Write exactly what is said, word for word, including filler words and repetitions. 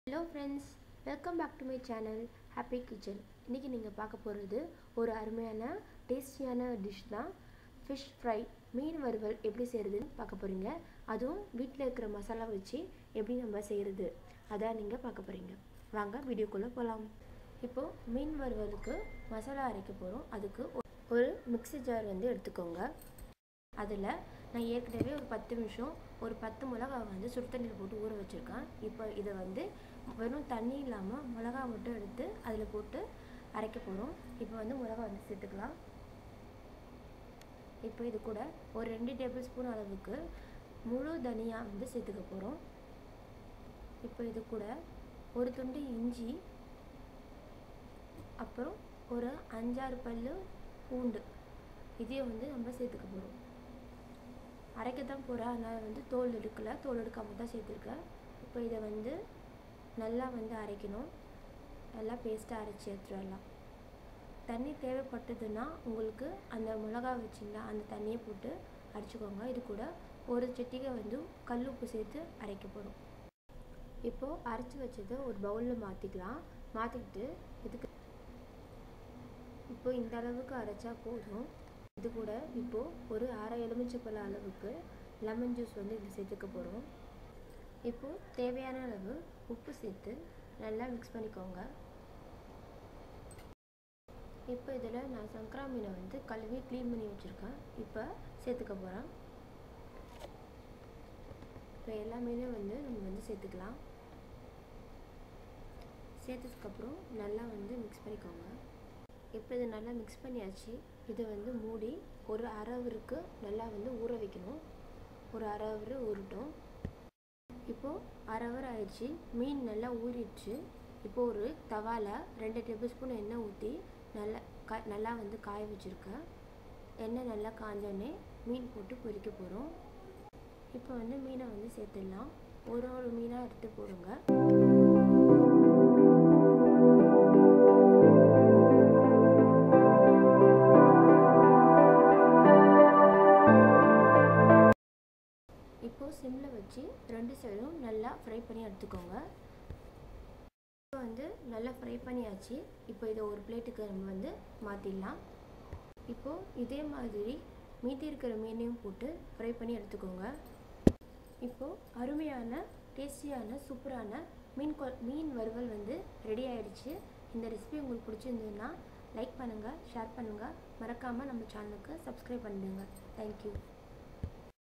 Hello friends, welcome back to my channel Happy Kitchen. இன்னைக்கு நீங்க பார்க்க போறது ஒரு அருமையான டேஸ்டியான டிஷ் தான். Fish fry, மீன் வறுவல் எப்படி செய்யறதுன்னு பார்க்க போறீங்க. அதுவும் வீட்ல இருக்கிற மசாலா வச்சு எப்படி நம்ம செய்யறது அத நீங்க பார்க்க போறீங்க. வாங்க வீடியோக்குள்ள போலாம். இப்போ மீன் வறுவலுக்கு மசாலா அரைக்க போறோம். அதுக்கு ஒரு மிக்ஸி ஜார் வந்து எடுத்துக்கோங்க. அதில் நான் ஏற்கனவே ஒரு பத்து நிமிஷம் ஒரு பத்து மிளகா வந்து சுடு தண்ணியில் போட்டு ஊற வச்சுருக்கேன். இப்போ இதை வந்து வெறும் தண்ணி இல்லாமல் மிளகா மட்டும் எடுத்து அதில் போட்டு அரைக்க போகிறோம். இப்போ வந்து மிளகா வந்து சேர்த்துக்கலாம். இப்போ இது கூட ஒரு ரெண்டு டேபிள் ஸ்பூன் அளவுக்கு முழு தனியா வந்து சேர்த்துக்க போகிறோம். இப்போ இது கூட ஒரு துண்டு இஞ்சி, அப்புறம் ஒரு அஞ்சாறு பல்லு பூண்டு இதையும் வந்து நம்ம சேர்த்துக்க போகிறோம். அரைக்க தான் போகிறேன், அதனால் வந்து தோல் எடுக்கலை, தோல் எடுக்காமல் தான் சேர்த்துருக்கேன். இப்போ இதை வந்து நல்லா வந்து அரைக்கணும். நல்லா பேஸ்ட்டாக அரைச்சி எடுத்துடலாம். தண்ணி தேவைப்பட்டதுன்னா உங்களுக்கு அந்த மிளகா வச்சிங்களா அந்த தண்ணியை போட்டு அரைச்சிக்கோங்க. இது கூட ஒரு சிட்டிகை வந்து கல் உப்பு சேர்த்து அரைக்க போகிறோம். இப்போது அரைச்சி வச்சதை ஒரு பவுலில் மாற்றிக்கலாம். மாற்றிக்கிட்டு இதுக்கு இப்போ இந்த அளவுக்கு அரைச்சா போதும். இது கூட இப்போது ஒரு அரை எலுமிச்சைப்பழ அளவுக்கு லெமன் ஜூஸ் வந்து இதில் சேர்த்துக்க போகிறோம். இப்போது தேவையான அளவு உப்பு சேர்த்து நல்லா மிக்ஸ் பண்ணிக்கோங்க. இப்போ இதில் நான் சங்கரா மீனை வந்து கழுவி க்ளீன் பண்ணி வச்சுருக்கேன். இப்போ சேர்த்துக்க போகிறேன். இப்போ எல்லா மீனையும் வந்து நம்ம வந்து சேர்த்துக்கலாம். சேர்த்ததுக்கப்புறம் நல்லா வந்து மிக்ஸ் பண்ணிக்கோங்க. இப்போ இது நல்லா மிக்ஸ் பண்ணியாச்சு. இதை வந்து மூடி ஒரு அரை ஹவருக்கு நல்லா வந்து ஊற வைக்கணும். ஒரு அரை ஹவர் ஊறட்டும். இப்போது அரை ஹவர் ஆயிடுச்சு. மீன் நல்லா ஊறிடுச்சு. இப்போது ஒரு தவாவில் ரெண்டு டேபிள் ஸ்பூன் எண்ணெய் ஊற்றி நல்லா கா நல்லா வந்து காய வச்சுருக்கேன். எண்ணெய் நல்லா காஞ்சோடனே மீன் போட்டு பொரிக்க போகிறோம். இப்போ வந்து மீனை வந்து சேர்த்துடலாம். ஒரு ஒரு மீனாக எடுத்து போடுங்க. இப்போது சிம்மில் வச்சு ரெண்டு சைடும் நல்லா ஃப்ரை பண்ணி எடுத்துக்கோங்க. இப்போ வந்து நல்லா ஃப்ரை பண்ணியாச்சு. இப்போ இதை ஒரு பிளேட்டுக்கு நம்ம வந்து மாற்றிடலாம். இப்போது இதே மாதிரி மீதி இருக்கிற மீனையும் போட்டு ஃப்ரை பண்ணி எடுத்துக்கோங்க. இப்போது அருமையான டேஸ்டியான சூப்பரான மீன் கொ மீன் வறுவல் வந்து ரெடி ஆகிடுச்சு. இந்த ரெசிபி உங்களுக்கு பிடிச்சிருந்ததுன்னா லைக் பண்ணுங்கள், ஷேர் பண்ணுங்கள், மறக்காமல் நம்ம சேனலுக்கு சப்ஸ்கிரைப் பண்ணிடுங்க. தேங்க்யூ.